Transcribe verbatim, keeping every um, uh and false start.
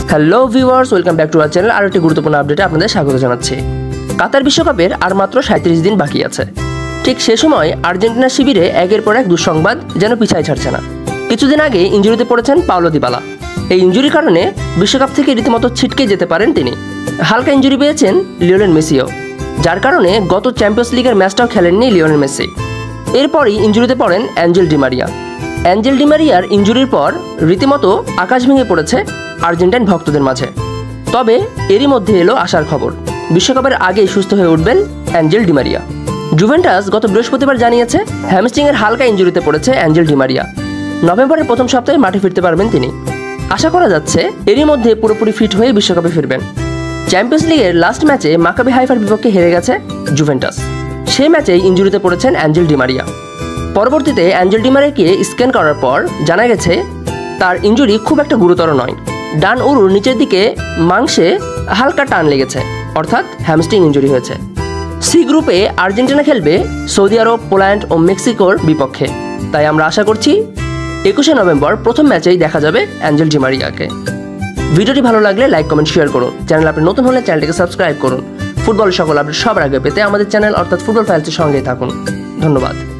Hello viewers, welcome back to our channel. আর একটি গুরুত্বপূর্ণ আপডেটে আপনাদের স্বাগত জানাচ্ছি। কাতার বিশ্বকাপের আর মাত্র সাঁত্রিশ দিন বাকি আছে। ঠিক সে সময় আর্জেন্টিনার শিবিরে একের পর এক দুঃসংবাদ যেন পিছায় ছাড়ছে না। কিছুদিন আগে ইনজুরিতে পড়েছেন পাওলো দিবালা। এই ইনজুরির কারণে বিশ্বকাপ থেকে রীতিমতো ছিটকে যেতে পারেন তিনি। হালকা ইনজুরি পেয়েছেন লিওনেল মেসিও, যার কারণে গত চ্যাম্পিয়ন্স লিগের ম্যাচটাও খেলেননি লিওনেল মেসি। এরপরই ইনজুরিতে পড়েন Angel Di Maria. Angel Di মারিয়ার ইনজুরির পর রীতিমতো আকাশ ভেঙে পড়েছে আর্জেন্টাইন ভক্তদের মাঝে। তবে এরই মধ্যে এলো আশার খবর, বিশ্বকাপের আগেই সুস্থ হয়ে উঠবেন অ্যাঞ্জেল ডি মারিয়া। জুভেন্টাস গত বৃহস্পতিবার জানিয়েছে হ্যামস্ট্রিংয়ের হালকা ইনজুরিতে পড়েছে অ্যাঞ্জেল ডি মারিয়া। নভেম্বরের প্রথম সপ্তাহে মাঠে ফিরতে পারবেন তিনি। আশা করা যাচ্ছে এরই মধ্যে পুরোপুরি ফিট হয়ে বিশ্বকাপে ফিরবেন। চ্যাম্পিয়ন্স লিগের লাস্ট ম্যাচে মাকাবি হাইফার বিপক্ষে হেরে গেছে জুভেন্টাস। সেই ম্যাচেই ইনজুরিতে পড়েছেন অ্যাঞ্জেল ডি মারিয়া। পরবর্তীতে অ্যাঞ্জেল ডি মারিয়াকে স্ক্যান করার পর জানা গেছে তার ইনজুরি খুব একটা গুরুতর নয়। ডান উরুর নিচের দিকে মাংসে হালকা টান লেগেছে, অর্থাৎ হ্যামস্ট্রিং ইনজুরি হয়েছে। সি গ্রুপে আর্জেন্টিনা খেলবে সৌদি আরব, পোল্যান্ড ও মেক্সিকোর বিপক্ষে। তাই আমরা আশা করছি একুশে নভেম্বর প্রথম ম্যাচেই দেখা যাবে অ্যাঞ্জেল ডি মারিয়াকে। ভিডিওটি ভালো লাগলে লাইক, কমেন্ট, শেয়ার করুন। চ্যানেল আপনি নতুন হলে চ্যানেলটিকে সাবস্ক্রাইব করুন। ফুটবল সকল আপডেট সবার আগে পেতে আমাদের চ্যানেল অর্থাৎ ফুটবল ফাইলসের সঙ্গেই থাকুন। ধন্যবাদ।